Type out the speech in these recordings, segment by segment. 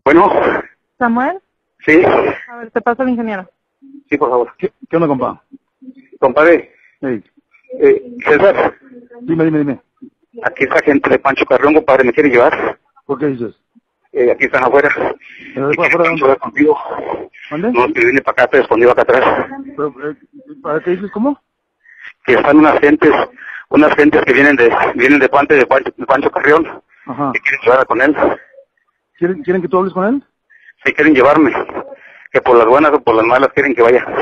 Bueno, Samuel, sí, a ver, te paso al ingeniero. sí, por favor. ¿Qué onda, compa? Compadre, Hey, César, dime. aquí está gente de Pancho Carrión, compadre, ¿me quiere llevar? ¿Por qué dices? Aquí están afuera. ¿Pero de Y quiere afuera Pancho dónde? ver contigo. ¿Dónde? No, que viene para acá, te escondido acá atrás. Pero, ¿para qué dices cómo? Que están unas gentes que vienen de parte de Pancho Carrión, Ajá. que quieren llevar con él. ¿Quieren que tú hables con él? Sí, quieren llevarme. Que por las buenas o por las malas quieren que vaya.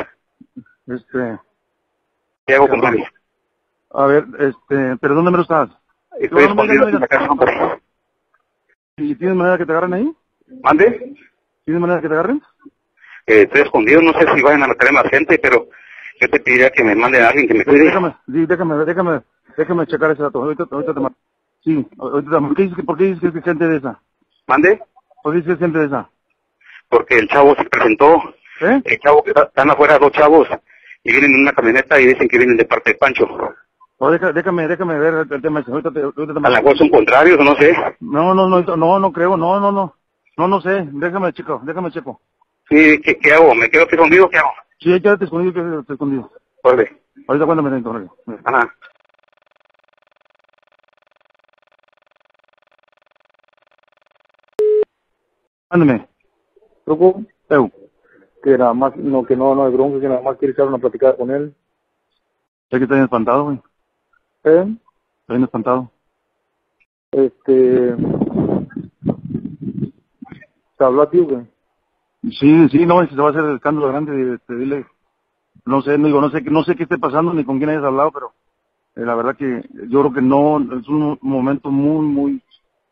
¿Qué hago, Cabrón. compadre? A ver, ¿pero dónde me lo estás? Estoy No me escondido digas. en la casa, compadre. ¿Y tienes manera que te agarren ahí? ¿Mande? ¿Tienes manera que te agarren? Estoy escondido, no sé si vayan a meter más gente, pero yo te pediría que me manden a alguien que me cuide. Déjame checar ese dato. Ahorita te mando. Sí, ahorita te mando. ¿Por qué dices que es gente de esa? ¿Mande? ¿Por qué dices que es gente de esa? Porque el chavo se presentó. ¿Eh? El chavo que están afuera, dos chavos, y vienen en una camioneta y dicen que vienen de parte de Pancho. O déjame ver el tema ese. Ahorita te A lo mando. mejor son contrarios, no sé. No creo, no sé, déjame checo. Sí, ¿qué hago? ¿Me quedo aquí escondido? ¿Qué hago? Sí, quédate escondido. Órale. Ahorita cuéntame dentro, órale. Ajá. Ándame. Truco, Eu, que nada más, no hay bronca, que nada más quiere echar una platicada con él. sé que está bien espantado, güey. ¿Eh? Está bien espantado. Te habló a ti, güey. Sí, no, se va a hacer el escándalo grande, dile, no sé qué esté pasando ni con quién hayas hablado, pero la verdad que yo creo que no, es un momento muy,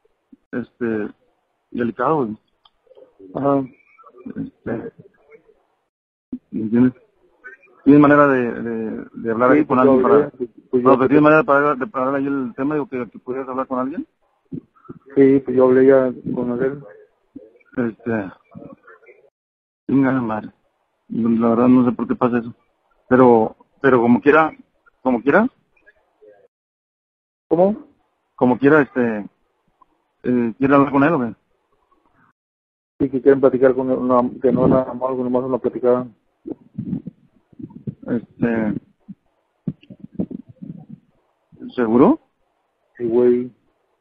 delicado, güey. Ajá. ¿Me entiendes? ¿Tienes manera de hablar Sí, ahí con pues alguien yo hablé, para... pues No, yo, pero ¿tienes manera de parar ahí el tema? Digo, que pudieras hablar con alguien. sí, pues yo hablé ya con él. Venga, madre. La verdad no sé por qué pasa eso. Pero como quiera, ¿Cómo? ¿quiere hablar con él o qué? Sí, que quieren platicar con él, que no nada más, nomás una platicada. ¿Seguro? Sí, güey.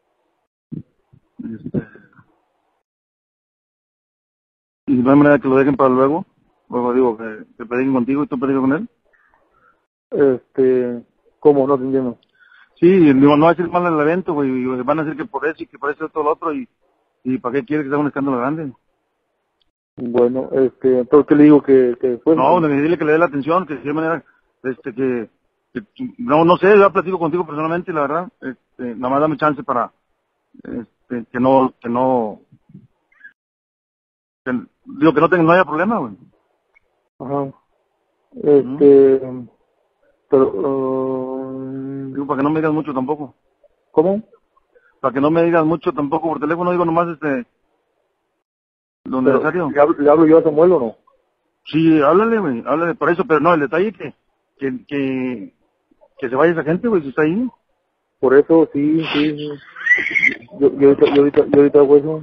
¿Y no hay manera que lo dejen para luego? Luego digo, que platiquen contigo y tú platiques con él. ¿Cómo? No te entiendo. Sí, digo, no va a decir mal el evento, güey, y van a decir que por eso y que por eso todo lo otro, y ¿para qué quiere que sea un escándalo grande? Bueno, entonces, ¿qué le digo que fue? No, dile que le dé la atención, que de manera, no sé, yo platico contigo personalmente, la verdad, nada más dame chance para, digo que no haya problema, güey. Ajá. Digo, para que no me digas mucho tampoco. ¿Cómo? Para que no me digas mucho tampoco por teléfono, digo nomás, lo necesario. ¿Le hablo yo a Samuel o no? Sí, háblale por eso, pero no, el detalle que se vaya esa gente, güey, si está ahí. Por eso, sí. Yo ahorita hago eso.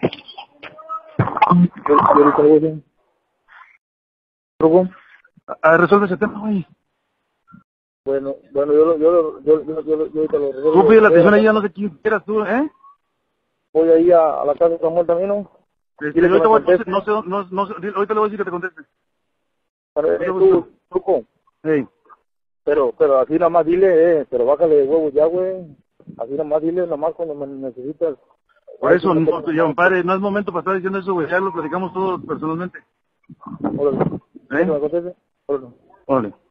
Yo ahorita hago eso. ¿Truco? Resuelve ese tema, güey. Bueno, yo ahorita lo resuelvo. Tú pide la atención ahí, ya no sé quién quieras tú, ¿eh? Voy ahí a la casa de Samuel también, ¿no? Ahorita le voy a decir que te conteste. Truco. Hey. Pero así nada más dile, pero bájale de huevos ya, güey. Así nada más dile, nada más cuando me necesitas. Por eso, ya, compadre, no es momento para estar diciendo eso, güey, ya lo platicamos todos personalmente. Órale. ¿Eh? ¿Me conteste? Órale. Órale.